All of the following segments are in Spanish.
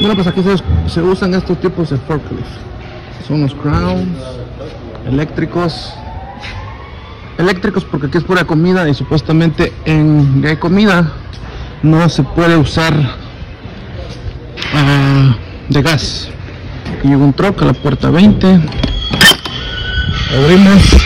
Bueno, pues aquí se usan estos tipos de forklift. Son los crowns eléctricos. Eléctricos porque aquí es pura comida y supuestamente en que hay comida no se puede usar de gas. Aquí llega un truck a la puerta 20. Abrimos.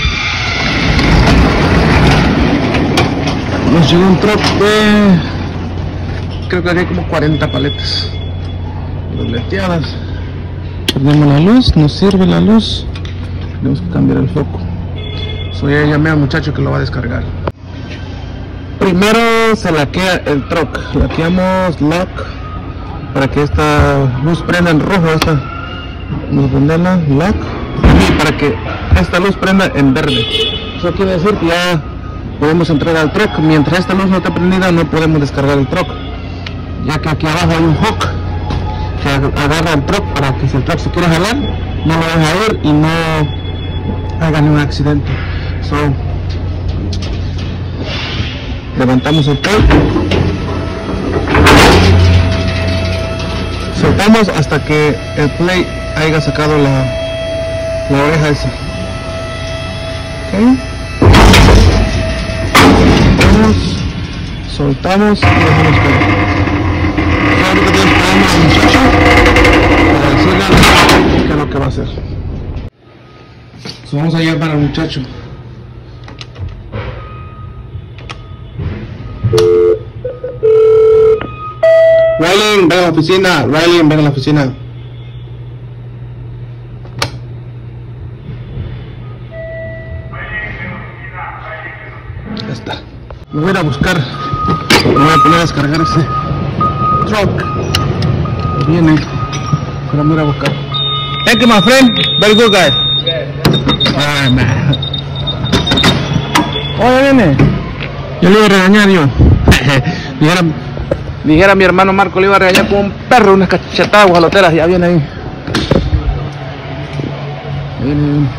Nos llegó un truck de... creo que aquí hay como 40 paletas dobleteadas. Perdemos la luz, nos sirve la luz. Tenemos que cambiar el foco. Ya llamé al muchacho que lo va a descargar. Primero se laquea el truck. Laqueamos lock para que esta luz prenda en rojo. Vamos a prenderla, lock, y para que esta luz prenda en verde. Eso quiere decir que ya podemos entrar al truck. Mientras esta luz no esté prendida no podemos descargar el truck, ya que aquí abajo hay un hook que agarra el truck para que si el truck se quiere jalar no lo deja ir y no haga ningún accidente. Levantamos el truck, soltamos hasta que el play haya sacado la oreja esa. Okay. Soltamos y dejamos caer. Ahorita estoy esperando al muchacho para decirle qué es lo que va a hacer. Vamos a llevar al muchacho. Riley, ven a la oficina. Riley, ven a la oficina. Ya está. Me voy a ir a buscar. Me voy a poner a descargar ese truck. Viene. Pero me voy a ir a buscar. Thank you, my friend. Very good guy. Ay, man. Oye, viene. Yo le iba a regañar yo. Dijera mi hermano Marco, le iba a regañar con un perro, unas cachetadas guajaloteras. Ya viene ahí. Viene.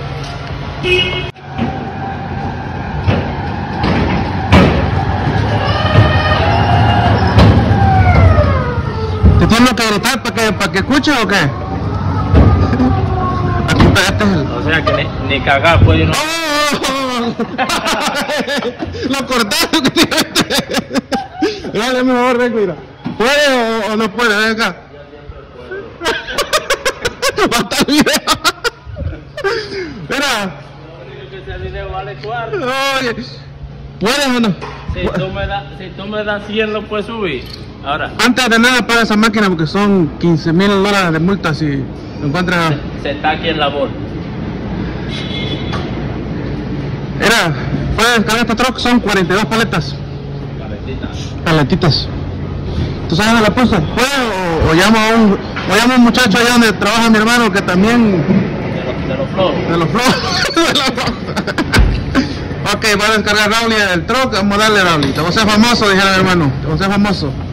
¿Te tengo que gritar para que escuche o qué? Aquí este es el... O sea que ni cagar puede uno. ¡Oh! Lo cortaron que tiraste. Dale, mejor, ven, mira. ¿Puede o no puede? Ven acá. Va a estar video. Mira. Ese video vale cuarto. Oye, ¿puedes o no? Si tú me das 100 lo puedes subir. Ahora. Antes de nada paga esa máquina porque son $15,000 de multa si lo encuentras. Se está aquí en la bolsa. Mira, puedes descargar este truck, son 42 paletas. Paletitas. ¿Tú sabes dónde la puse? ¿Puedo o llamo a un muchacho allá donde trabaja mi hermano que también... De los floros. De los floros. Ok, voy a descargar Raúl el truck, vamos a darle Raúl. Te voy a ser famoso, dijera mi hermano. Te voy a ser famoso.